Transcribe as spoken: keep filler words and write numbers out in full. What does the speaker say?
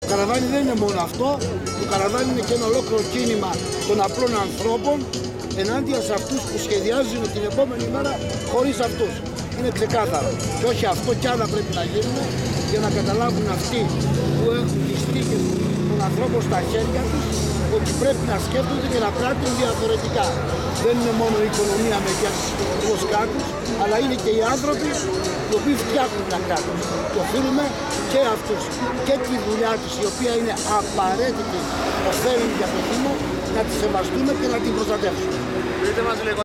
καραβάνι δεν είναι μόνο αυτό, το καραβάνι είναι και ένα ολόκληρο κίνημα των απλών ανθρώπων ενάντια σε αυτούς που σχεδιάζουν την επόμενη μέρα χωρίς αυτούς. Είναι ξεκάθαρο. Και όχι αυτό κι άλλα πρέπει να γίνουν για να καταλάβουν αυτοί που έχουν τις τύχες των ανθρώπων στα χέρια τους ότι πρέπει να σκέφτονται και να πράττουν διαφορετικά. Δεν είναι μόνο η οικονομία με διασυστηματικός κράτους, αλλά είναι και οι άνθρωποι οι οποίοι φτιάχνουν τα κράτος. Και οφείλουμε και αυτούς και τη δουλειά τους, η οποία είναι απαραίτητη, ωφέλιμη για το Δήμο, να τη σεβαστούμε και να την προστατεύσουμε.